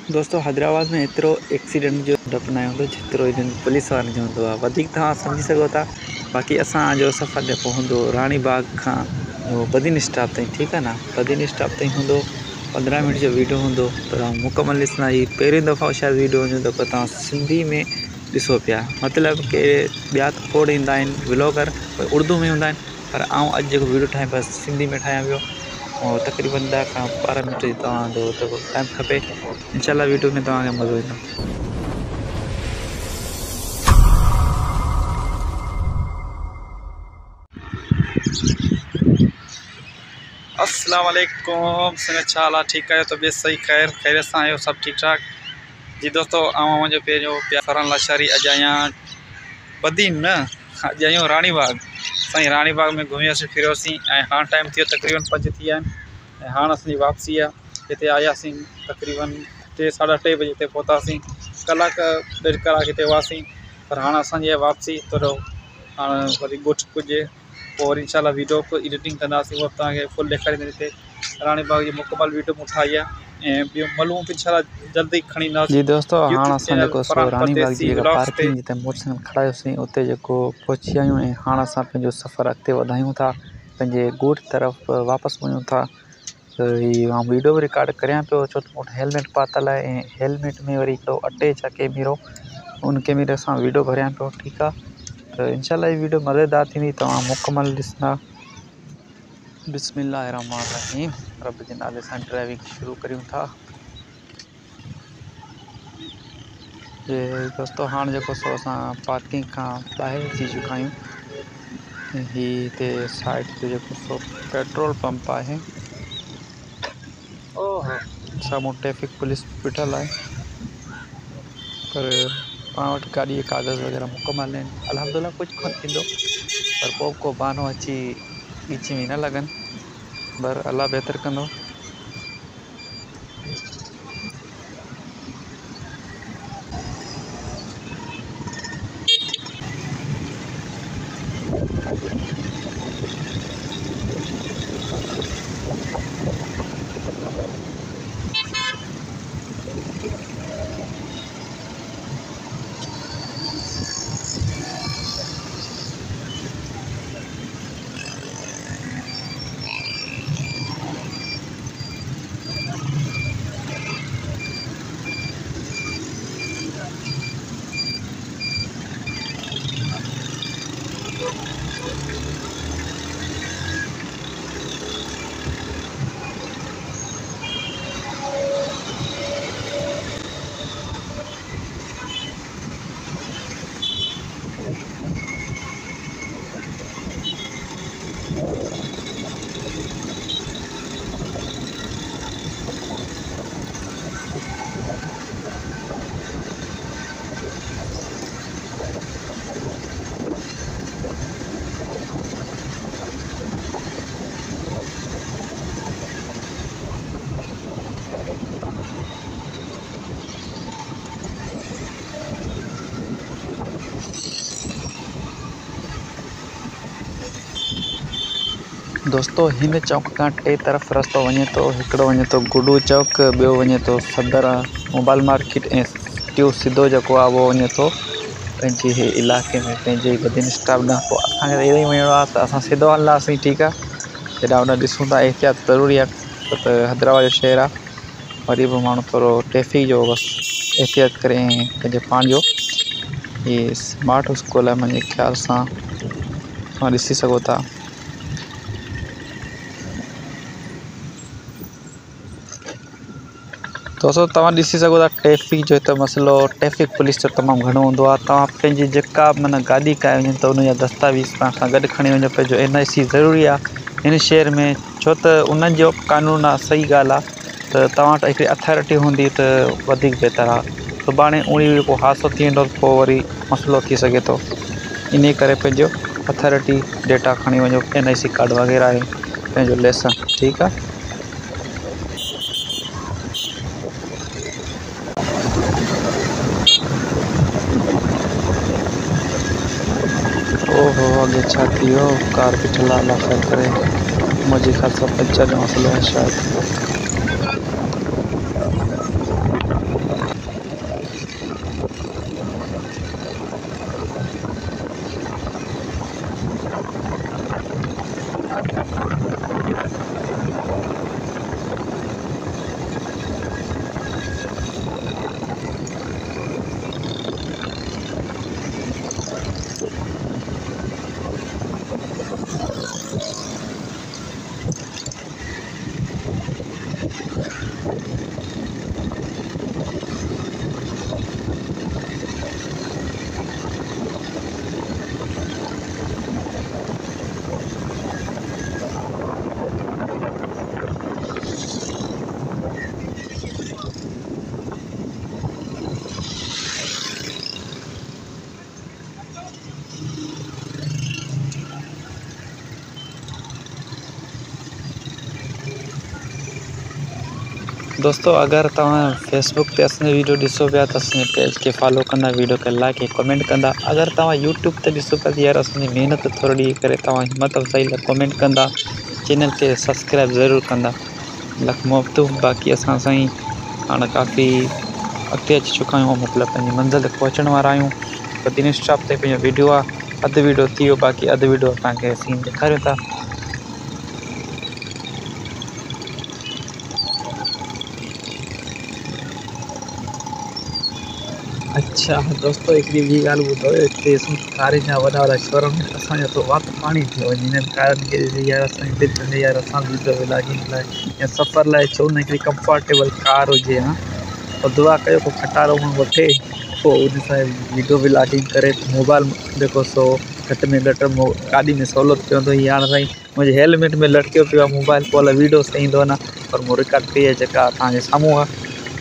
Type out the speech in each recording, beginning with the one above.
दोस्तों हैदराबाद में एतिरो एक्सीडेंट जो डप न हूंदो जेतिरो इन्हनि पुलिस वारनि जो हूंदो आहे। वधीक तव्हां सम्झी सघो था। बाक़ी असांजो सफ़र जेको हूंदो रानी बाग खां बदीन स्टॉप ताईं, ठीकु आहे न। बदीन स्टॉप ताईं हूंदो 15 मिनट जो वीडियो हूंदो, पर मुकमल ॾिसंदा। ही पहिरीं दफ़ा शायदि वीडियो वञो त तव्हां सिंधी में ॾिसो पिया, मतिलबु के ॿिया त खोड़ ईंदा आहिनि व्लॉगर उर्दू में हूंदा आहिनि, पर आउं अॼु जेको वीडियो ठाहियां बसि सिंधी में ठाहियां पियो। और तक़रीबन 10 खां 12 मिनट जी तव्हांजो जेको टाइम खपे। इंशाल्लाह वीडियो में तव्हांखे मज़ो ईंदो। अस्सलाम वालेकुम, संगत छा हाल आहे? ठीकु आहियो? तबियत सही? खैर सां आहियो? सभु ठीकु ठाक जी। दोस्तों मुंहिंजो पहिरियों प्यार फरहान लाशारी। अॼु आहियां बदीन न, अॼु आहियूं रानी बाग। साईं रानी बाग में घुमियोसीं फिरियोसीं ऐं हाणे टाइम थियो तक़रीबन 5 थी विया आहिनि ऐं हाणे असांजी वापसी आहे। हिते आयासीं तक़रीबन 3 साढा 3 बजे हिते पहुतासीं। कलाक ॾेढ कलाक हिते हुआसीं, पर हाणे असांजी वापसी थोरो हाणे वरी ॻोठ पुॼे पोइ वरी इंशाल्लाह वीडियो को एडिटिंग कंदासीं, उहा तव्हांखे फुल ॾेखारींदासीं। हिते रानी बाग जी मुकमल वीडियो मूं ठाही आहे ऐं ॿियूं मलूं बि इंशाल्लाह जल्दी खणी ईंदासीं। जी दोस्तों, हाणे असां जेको रानी बाग जी जेका पार्किंग जिते मोटरसाइकिल खड़ायोसीं उते जेको पहुची आहियूं ऐं हाणे असां पंहिंजो सफ़र अॻिते वधायूं था, पंहिंजे ॻोठ तरफ़ वापसि वञूं था। त हीअ मां वीडियो बि रिकॉर्ड करियां पियो, छो त मूं हेलमेट पातल आहे ऐं हेलमेट में वरी हिकिड़ो अटैच आहे कैमरो, उन कैमरे सां वीडियो भरियां पियो। ठीकु आहे, त इंशाल्लाह हीअ वीडियो मज़ेदार थींदी, तव्हां मुकमल ॾिसंदा। बिस्मिल्लाहिर्रहमानिर्रहीम, रब जे नाले सां ड्राइविंग शुरू करियूं था। दोस्तों हाणे जेको सो असां पार्किंग खां ॿाहिरि अची चुका आहियूं। हीअ हिते साइड ते जेको सो पेट्रोल पंप आहे। ओहो, साम्हूं ट्रैफिक पुलिस बीठल आहे, पर पाण वटि गाॾी जा कागज़ वग़ैरह मुकमल आहिनि। अल्हम्दुलिल्लाह कुझु कोन थींदो, पर पोइ को बहानो अची विच में न लॻनि, पर अल्लाह बहितर कंदो। दोस्तों हिन चौक खां 2 तरफ़ रस्तो वञे थो। हिकिड़ो वञे थो गुडू चौक, ॿियो वञे थो सदर मोबाइल मार्केट ऐं टियों सिधो जेको आहे उहो वञे थो पंहिंजे इलाइक़े में, पंहिंजे बदीन स्टॉप ॾांहुं। पोइ असांखे त ईअं ई वञिणो आहे त असां सिधो हलंदासीं। ठीकु आहे, हेॾा होॾा ॾिसूं था, एहतियात ज़रूरी आहे, छो त हैदराबाद जो शहर आहे। वरी बि माण्हू थोरो ट्रैफिक जो बसि एहतियात करे ऐं पंहिंजे पाण जो हीअ स्मार्ट स्कूल आहे मुंहिंजे ख़्याल सां, तव्हां ॾिसी सघो था। दोस्तों तव्हां ॾिसी सघो था ट्रैफिक जो हिते मसइलो, ट्रैफिक पुलिस जो तमामु घणो हूंदो आहे। तव्हां पंहिंजी जेका माना गाॾी काए वञे त उनजा दस्तावेज़ पाण सां गॾु खणी वञो। पंहिंजो NIC ज़रूरी आहे हिन शहर में, छो त उन्हनि जो कानून आहे। सही ॻाल्हि आहे, त तव्हां वटि हिकिड़ी अथॉरिटी हूंदी त वधीक बहितर आहे। सुभाणे उणिवीह को हादसो थी वेंदो त पोइ वरी मसइलो थी सघे थो। इन करे पंहिंजो अथॉरिटी डेटा खणी वञो, NIC कार्ड वग़ैरह आहे, पंहिंजो लाइसेंस। ठीकु आहे। ओहो, अॻे छा थी वियो? कार बीठल आहे, अलाह ख़ैर करे। मुंहिंजे ख़्याल सां पंचर जो मसइलो आहे शायदि। दोस्तों अगर तव्हां फेसबुक ते असांजो वीडियो ॾिसो पिया त असांजे पेज खे फॉलो कंदा, वीडियो खे लाइक ऐं कमेंट कंदा। अगर तव्हां यूट्यूब ते ॾिसो पिया त यार असांजी महिनत थोरो ॾींहुं करे तव्हां हिम्मत अफ़ज़ाई लाइ कमेंट कंदा, चैनल खे सब्सक्राइब ज़रूरु कंदा। लख मोहबतूं। बाक़ी असां साईं हाणे काफ़ी अॻिते अची चुका आहियूं, मतिलबु पंहिंजी मंज़िल ते पहुचण वारा आहियूं। बदीन स्टॉप ते पंहिंजो वीडियो आहे, अधु वीडियो थी वियो, बाक़ी अधु वीडियो तव्हांखे सीन ॾेखारियूं था। अच्छा दोस्तों हिकिड़ी ॿी ॻाल्हि ॿुधो, हिते कारी जा वॾा वॾा शोरूम असांजो थोरो वात पाणी थियो वञे, हिननि कारनि खे ॾिसी यार असांजी दिलि कंदी यार असां वीडियो व्लॉगिंग लाइ या सफ़र लाइ छो न हिकिड़ी कंफर्टेबल कार हुजे। हा और दुआ कयो को खटारो माण्हू वठे, पोइ उन सां वीडियो व्लॉगिंग करे। मोबाइल जेको सो घटि में घटि गाॾी में सहूलियत पवंदो। हीअं हाणे साईं मुंहिंजे हेलमेट में लटकियो पियो आहे मोबाइल, पोइ अलाए वीडियो सही ईंदो न, पर मूं रिकॉर्ड कई आहे जेका तव्हांजे साम्हूं आहे।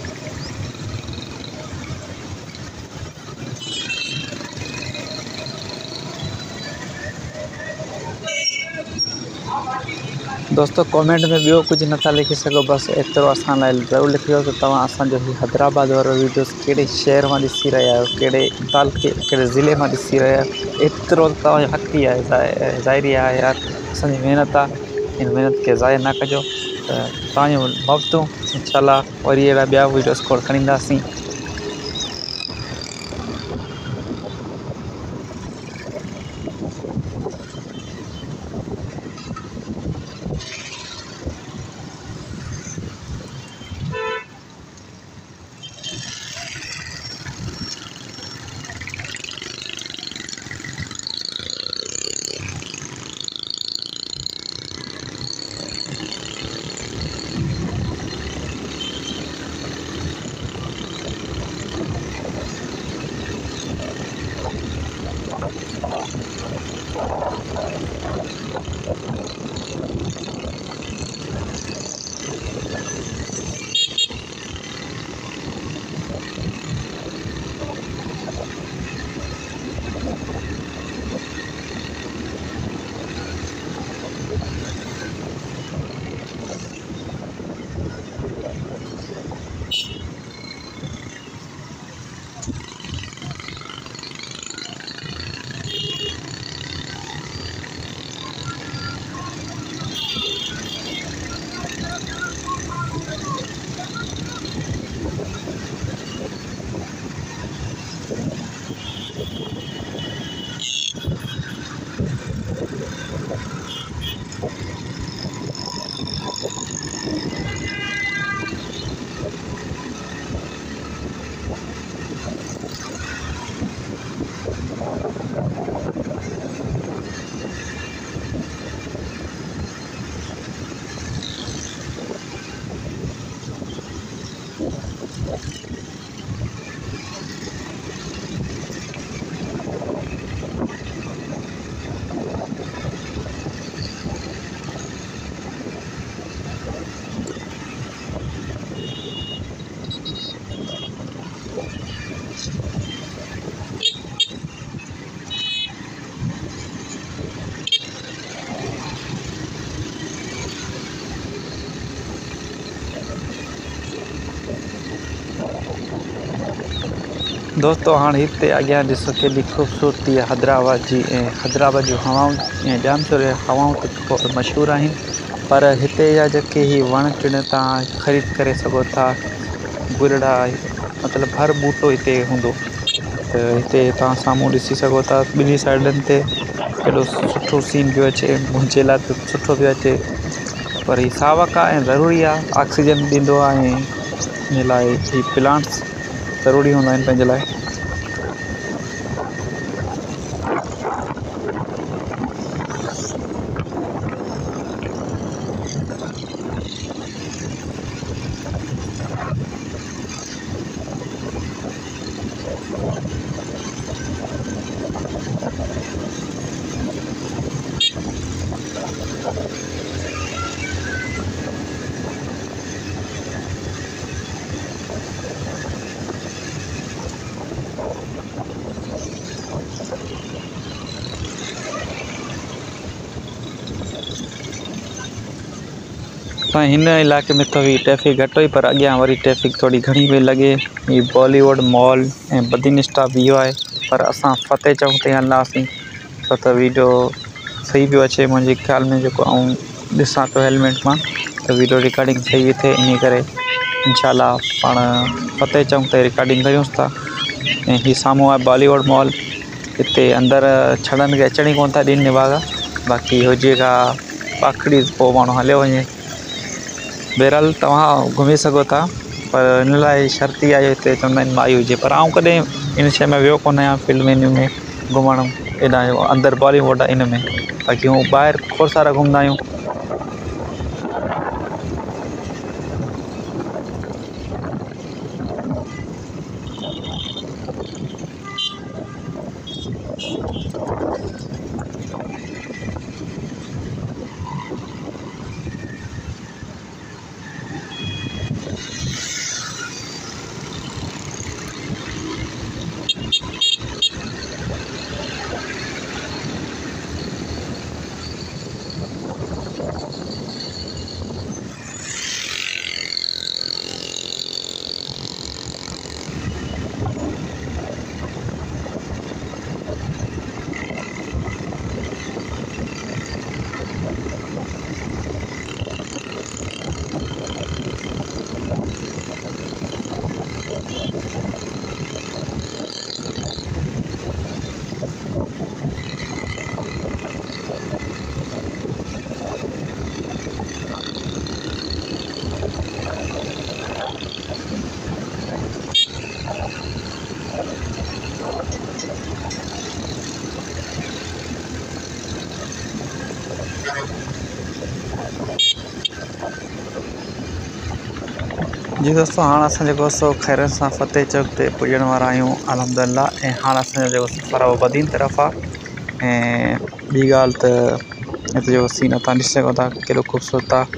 दोस्तों कमेंट में ॿियो कुझु नथा लिखी सघो, बसि एतिरो असां लाइ ज़रूरु लिखियो त तव्हां असांजो हीउ हैदराबाद वारो वीडियोस कहिड़े शहर मां ॾिसी रहिया आहियो, कहिड़े तालुके कहिड़े ज़िले मां ॾिसी रहिया आहियो। एतिरो त तव्हांजो हक़ ई आहे, ज़ाहिरी आहे यार असांजी महिनत आहे, हिन महिनत खे ज़ाया न कजो। त तव्हांजो मोहबतूं, इंशाअल्लाह वरी अहिड़ा ॿिया वीडियोस खोड़ खणी ईंदासीं। दोस्तों हाँ हिते अॻियां ॾिसो केॾी ख़ूबसूरती आहे हैदराबाद जी, ऐं हैदराबाद जूं हवाऊं ऐं जाम शोर हवाऊं त मशहूरु आहिनि, पर हिते जा जेके ही वण टिण तव्हां ख़रीद करे सघो था। गुलड़ा मतिलबु हर ॿूटो हिते हूंदो, त हिते तव्हां साम्हूं ॾिसी सघो था ॿिन्ही साइडनि ते केॾो सुठो सीन पियो अचे। मुंहिंजे लाइ त सुठो पियो अचे, पर हीउ सावक आहे ऐं ज़रूरी आहे, ऑक्सीजन ॾींदो आहे ऐं इन लाइ ही प्लांट्स ज़रूरी हूंदा आहिनि पंहिंजे लाइ। दोस्तों हिन इलाके में थोड़ी ट्रैफिक घटि हुई पर अॻियां वरी ट्रैफिक थोड़ी घणी पई लॻे। ही बॉलीवुड मॉल ऐं बदीन स्टॉप इहो आहे, पर असां फतेह चौक ते हलंदासीं छो त वीडियो सही पियो अचे मुंहिंजे ख़्याल में। जेको आऊं ॾिसां पियो हेलमेट मां त वीडियो रिकॉर्डिंग सही थिए, इन करे इंशाल्लाह पाण फतेह चौक ते रिकॉर्डिंग कयूंसि था। ऐं ही साम्हूं आहे बॉलीवुड मॉल। हिते अंदरि छड़नि खे अचण ई कोन था ॾियनि निभागा, बाक़ी हुजे का पाखड़ी पोइ माण्हू हलियो वञे। बहरहाल तव्हां घुमी सघो था, पर हिन लाइ शर्त इहा आहे हिते चवंदा आहिनि माई हुजे, पर आउं कॾहिं इन शइ में वियो कोन आहियां फिल्म इन में घुमणु हेॾा अंदरि बॉलीवुड इन में। बाक़ी हूँ ॿाहिरि खोड़ सारा घुमंदा आहियूं। जी दोस्तों हाँ असां जेको सो खैरन सां फतेह चौक ते पुॼण वारा आहियूं अल्हम्दुलिल्लाह। ऐं हाणे असांजो जेको सफ़र आहे उहो बदीन तरफ़ आहे। ऐं ॿी ॻाल्हि त हिते जो सीन तव्हां ॾिसी सघो था केॾो ख़ूबसूरत आहे।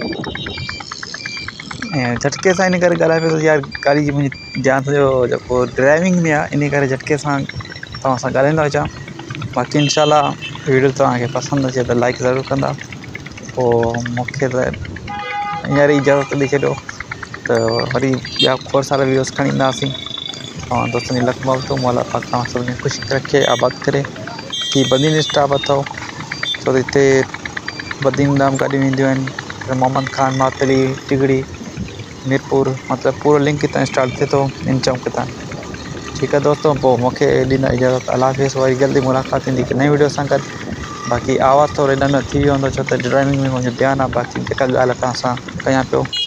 ऐं झटके सां इन करे ॻाल्हाए पियो थो यार, गाॾी जी मुंहिंजी ध्यानु जो जेको ड्राइविंग में आहे इन करे झटके सां तव्हां सां ॻाल्हाईंदो अचां। बाक़ी इंशाल्लाह वीडियो तव्हांखे पसंदि अचे त लाइक ज़रूरु कंदा। पोइ मूंखे त हींअर ई इजाज़त ॾेई छॾियो त वरी ॿिया खोड़ सारा वीडियोस खणी ईंदासीं। तव्हां दोस्तनि जी लख मोहबतूं मौला पाक तव्हां सभिनी ख़ुशि रखे आबाद करे। ही बदीन स्टॉप अथव, छो त हिते बदीन ॾांहुं गाॾियूं ईंदियूं आहिनि। मोहम्मद खान, मातली, टिगड़ी, मीरपुर मतिलबु पूरो लिंक हितां स्टार्ट थिए थो इन चौक तां। ठीकु आहे दोस्तों, पोइ मूंखे ॾींदा इजाज़त। अल्लाह हाफ़िज़। वरी जल्दी मुलाक़ात थींदी हिकु नई वीडियो सां गॾु। बाक़ी आवाज़ु थोरो हेॾा न थी वियो हूंदो छो त ड्राइविंग में मुंहिंजो ध्यानु आहे। बाक़ी जेका ॻाल्हि तव्हां सां कयां पियो